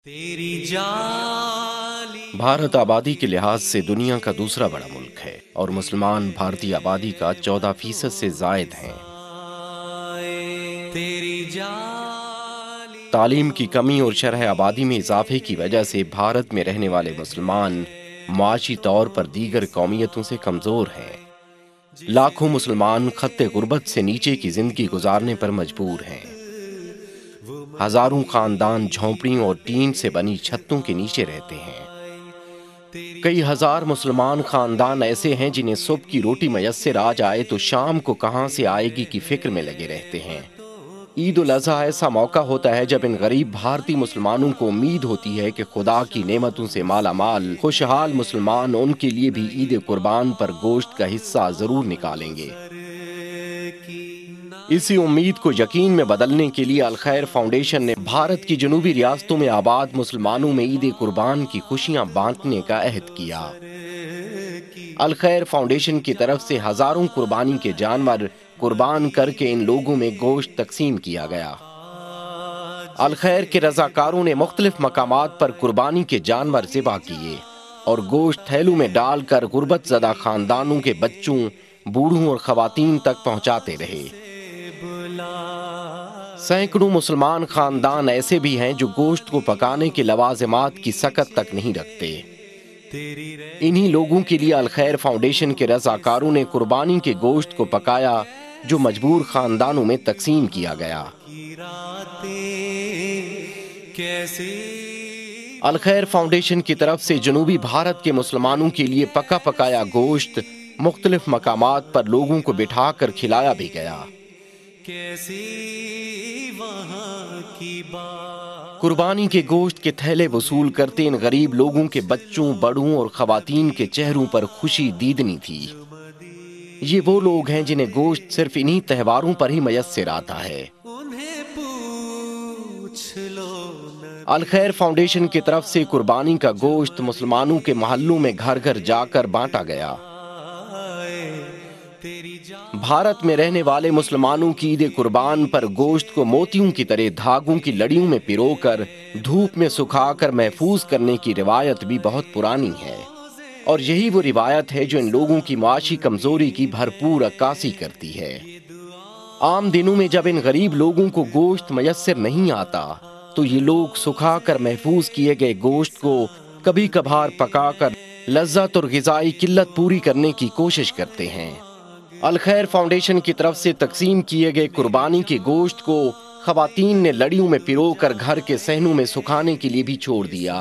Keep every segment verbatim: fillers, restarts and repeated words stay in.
भारत आबादी के लिहाज से दुनिया का दूसरा बड़ा मुल्क है और मुसलमान भारतीय आबादी का चौदह फीसद से जायद हैं। तालीम की कमी और शरह आबादी में इजाफे की वजह से भारत में रहने वाले मुसलमान मुआशी तौर पर दीगर कौमियतों से कमज़ोर हैं। लाखों मुसलमान खत्ते गुर्बत से नीचे की जिंदगी गुजारने पर मजबूर हैं। हजारों खानदान झोंपड़ियों और टीन से बनी छतों के नीचे रहते हैं। कई हजार मुसलमान खानदान ऐसे हैं जिन्हें सुबह की रोटी मयस्सर आ जाए तो शाम को कहां से आएगी की फिक्र में लगे रहते हैं। ईद उल अज़हा ऐसा मौका होता है जब इन गरीब भारतीय मुसलमानों को उम्मीद होती है कि खुदा की नेमतों से माला माल खुशहाल मुसलमान उनके लिए भी ईद कुर्बान पर गोश्त का हिस्सा जरूर निकालेंगे। इसी उम्मीद को यकीन में बदलने के लिए अल खैर फाउंडेशन ने भारत की जनूबी रियासतों में आबाद मुसलमानों में ईद कुर्बान की खुशियां बांटने का अहद किया। अल खैर फाउंडेशन की तरफ से हजारों कुर्बानी के जानवर कुर्बान करके इन लोगों में गोश्त तकसीम किया गया। अल खैर के रजाकारों ने मुख्तलिफ मकामात पर कुर्बानी के जानवर ज़िबा किए और गोश्त थैलों में डालकर गुर्बत ज़दा खानदानों के बच्चों, बूढ़ों और खवातीन तक पहुंचाते रहे। सैकड़ों मुसलमान खानदान ऐसे भी हैं जो गोश्त को पकाने के लवाज़िमात की सकत तक नहीं रखते। इन्हीं लोगों के लिए अल खैर फाउंडेशन के रज़ाकारों ने कुर्बानी के गोश्त को पकाया जो मजबूर खानदानों में तकसीम किया गया। अल खैर फाउंडेशन की तरफ से जनूबी भारत के मुसलमानों के लिए पका पकाया गोश्त मुख्तलिफ मकामात पर लोगों को बिठाकर खिलाया भी गया। कुर्बानी के गोश्त के थैले वसूल करते इन गरीब लोगों के बच्चों, बड़ों और खवातीन के चेहरों पर खुशी दीदनी थी। ये वो लोग हैं जिन्हें गोश्त सिर्फ इन्हीं त्योहारों पर ही मयस्सर आता है। अल खैर फाउंडेशन की तरफ से कुर्बानी का गोश्त मुसलमानों के मोहल्लों में घर घर जाकर बांटा गया। भारत में रहने वाले मुसलमानों की ईद कुर्बान पर गोश्त को मोतियों की तरह धागों की लड़ियों में पिरोकर धूप में सुखाकर महफूज करने की रिवायत भी बहुत पुरानी है और यही वो रिवायत है जो इन लोगों की माशी कमजोरी की भरपूर अक्कासी करती है। आम दिनों में जब इन गरीब लोगों को गोश्त मयस्सर नहीं आता तो ये लोग सुखाकर महफूज किए गए गोश्त को कभी कभार पकाकर लज्जत और ग़िज़ाई किल्लत पूरी करने की कोशिश करते हैं। अल खैर फाउंडेशन की तरफ से तकसीम किए गए कुर्बानी के गोश्त को खवातीन ने लड़ियों में पिरोकर घर के सहनों में सुखाने के लिए भी छोड़ दिया।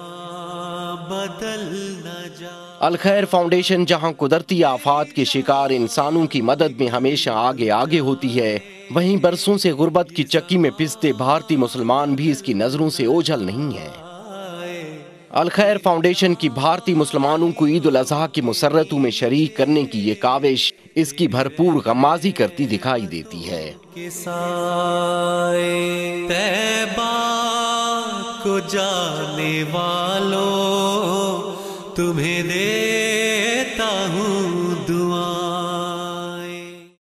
अल खैर फाउंडेशन जहां कुदरती आफात के शिकार इंसानों की मदद में हमेशा आगे आगे होती है, वहीं बरसों से गुर्बत की चक्की में पिसते भारतीय मुसलमान भी इसकी नजरों से ओझल नहीं है। अल खैर फाउंडेशन की भारतीय मुसलमानों को ईद उल अज़हा की मुसर्रतों में शरीक करने की ये काविश इसकी भरपूर गम्माज़ी करती दिखाई देती है। तैबा को जाने वालों तुम्हें देता हूँ